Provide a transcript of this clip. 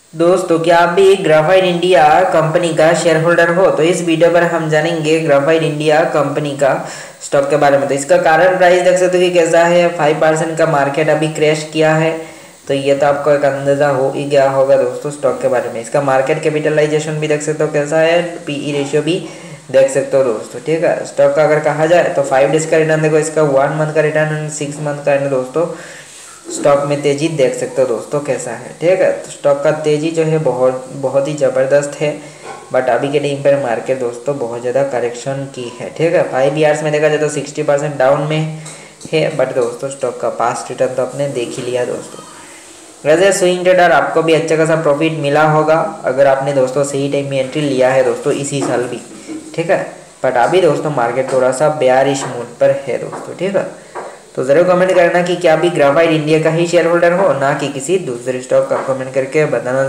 दोस्तों क्या आप भी ग्रेफाइट इंडिया कंपनी का शेयर होल्डर हो? तो इस वीडियो पर हम जानेंगे ग्रेफाइट इंडिया कंपनी का स्टॉक के बारे में। तो इसका कारण प्राइस देख सकते हो कि कैसा है, 5% का मार्केट अभी क्रैश किया है। तो ये तो आपको एक अंदाजा हो ही गया होगा दोस्तों स्टॉक के बारे में। इसका मार्केट कैपिटलाइजेशन भी देख सकते हो कैसा है, पीई रेशियो भी देख सकते हो दोस्तों। ठीक है, स्टॉक का अगर कहा जाए तो 5 डेज का रिटर्न देखो, इसका 1 मंथ का रिटर्न एंड 6 मंथ का है दोस्तों। स्टॉक में तेजी देख सकते हो दोस्तों कैसा है। ठीक है, तो स्टॉक का तेजी जो है बहुत बहुत ही ज़बरदस्त है। बट अभी के टाइम पर मार्केट दोस्तों बहुत ज़्यादा करेक्शन की है। ठीक है, 5 ईयर्स में देखा जाए तो 60% डाउन में है। बट दोस्तों स्टॉक का पास्ट रिटर्न तो आपने देख ही लिया दोस्तों। वैसे स्विंग ट्रेडर आपको भी अच्छा खासा प्रॉफिट मिला होगा अगर आपने दोस्तों सही टाइम में एंट्री लिया है दोस्तों इसी साल भी। ठीक है, बट अभी दोस्तों मार्केट थोड़ा सा बेयरिश मूड पर है दोस्तों। ठीक है, तो ज़रूर कमेंट करना कि क्या भी ग्रेफाइट इंडिया का ही शेयर होल्डर हो, ना कि किसी दूसरे स्टॉक का। कमेंट करके बताना